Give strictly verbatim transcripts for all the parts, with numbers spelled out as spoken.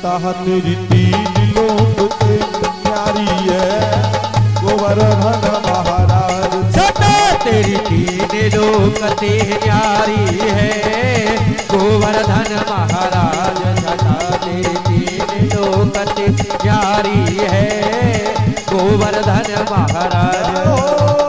छटा तेरी तीन लोक से प्यारी है गोवर्धन महाराज। छटा तेरी तीन लोक से न्यारी है गोवर्धन महाराज। छटा तेरी तीन लोक से न्यारी है गोवर्धन महाराज।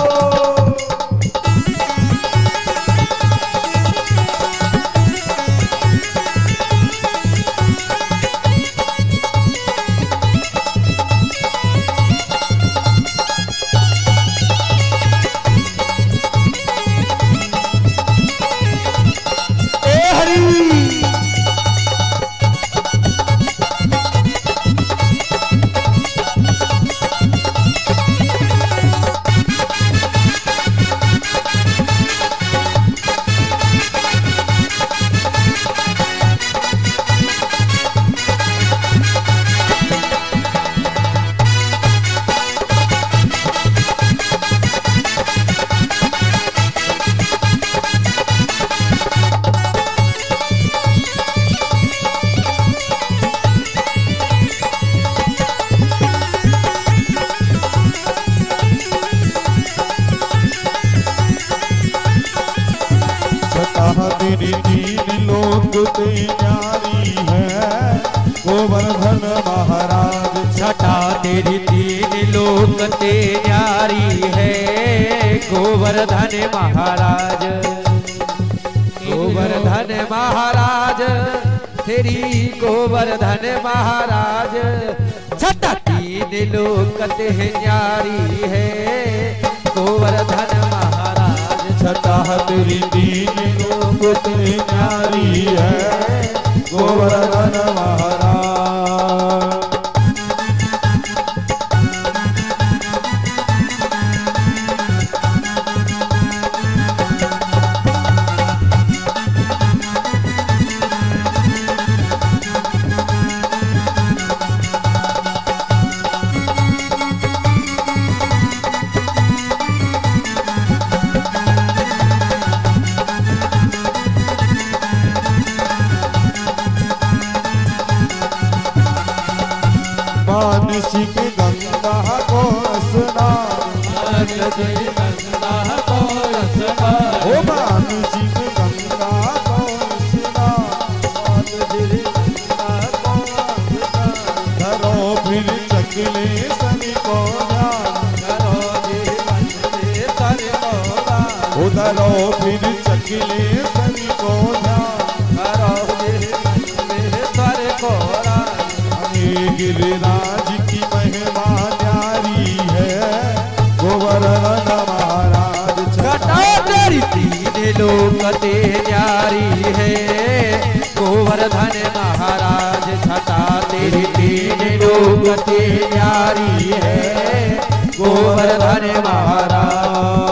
तेरी तीन लोक से न्यारी है गोवर्धन महाराज। छटा तेरी तीन लोक से न्यारी है गोवर्धन महाराज। गोवर्धन महाराज तेरी गोवर्धन महाराज। छटा तीन लोक से न्यारी है गोवर्धन महाराज। छटा तेरी तीन लोक से न्यारी है गोवर्धन महाराज। मानसिक गंगा को स्नान गंगा को स्नान ओ मानसिक गंगा को स्नान धरो फिर चकले सनी को धरो फिर चकले सनी को गिरिराज की महिमा न्यारी है गोवर्धन महाराज। छटा तेरी तीन लोक से न्यारी है गोवर्धन महाराज। छटा तेरी तीन लोक से न्यारी है गोवर्धन महाराज।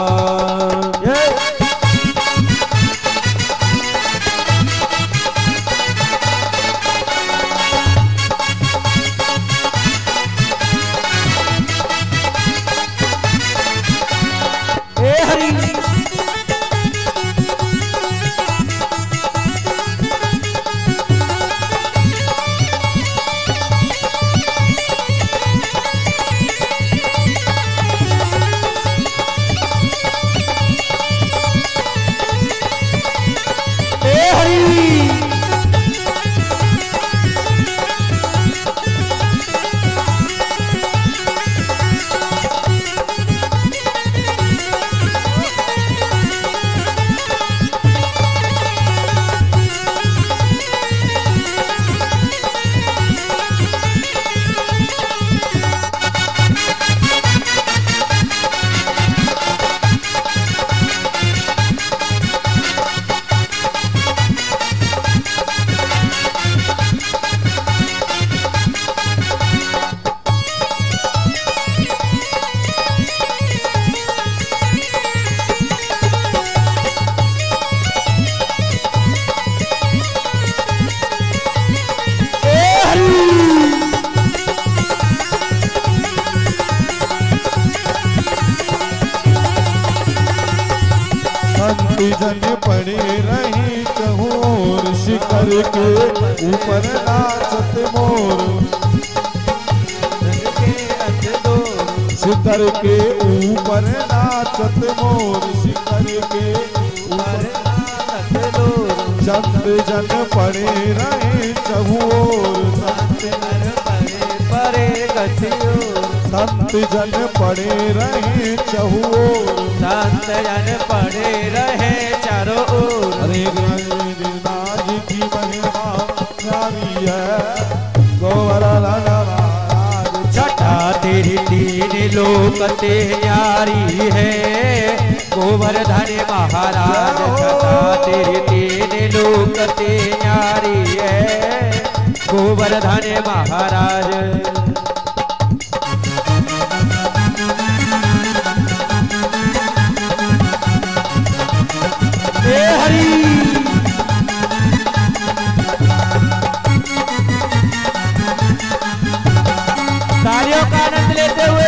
जन पड़े रही चहोर शिकर शिखर के ऊपर नाचत मोर, शिखर के ऊपर नाचत मोर, शिखर के ऊपर नाचत मोर। संत जन पड़े रहे चहुओर, संत जन पड़े पड़े गतियोर, संत जन पड़े रहे चहुओर, संत जन पड़े रहे चारों ओर। अरे गिरिराज की महिमा न्यारी है, गोवर्धन महाराज छटा तेरी तीन लोक ते न्यारी है, गोवर्धन महाराज छटा तेरी तीन लोक ते न्यारी है, गोवर्धन महाराज। हे हरि तालियों का आनंद लेते हुए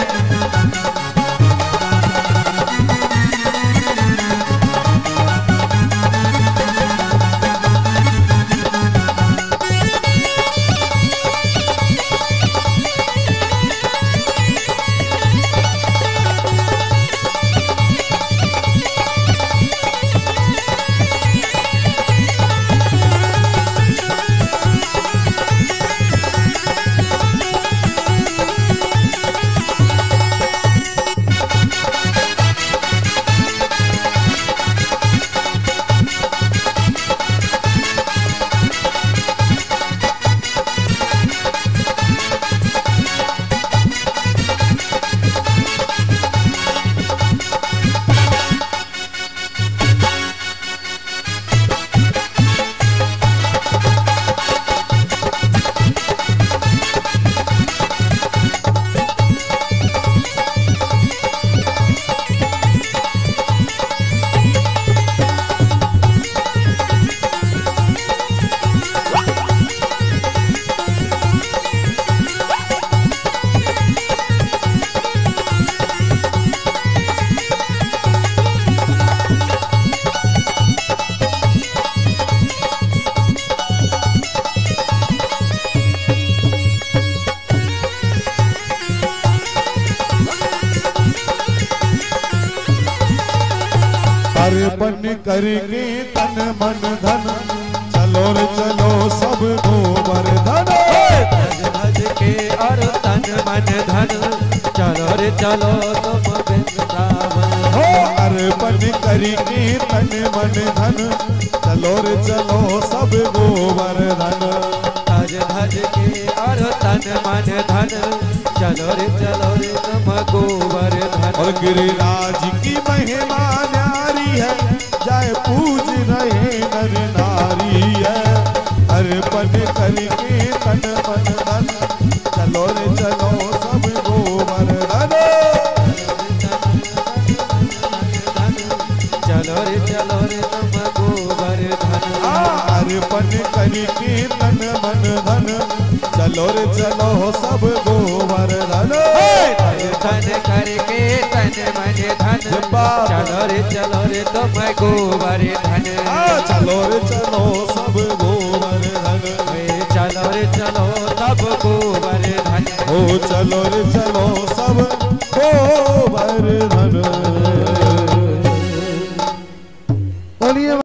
अर्पण करके तन मन धन, चलो रे चलो सब गोवर्धन। धज धज के और तन मन धन, चलो रे चलो तुम वृंदावन। हो अर्पण करके तन मन धन, चलो रे चलो सब गोवर्धन। धज धज के और तन मन धन, चलो रे चलो रे तुम गोवर्धन। और गिरिराज की महिमा न्यारी है, जाए पूज रहे नर नारी है। अर्पण करके तन मन धन, चलो रे चलो सब गोवर्धन। चलो रे चलो रे तुम गोवर्धन। अर्पण करके तन मन धन, चलो रे चलो सब गोवर्धन। धन करके तन मन धन, चलो रे चलो रे तुम गोवर्धन। चलो रे चलो सब गोवर्धन। चलो रे चलो सब गोवर्धन। ओ चलो रे चलो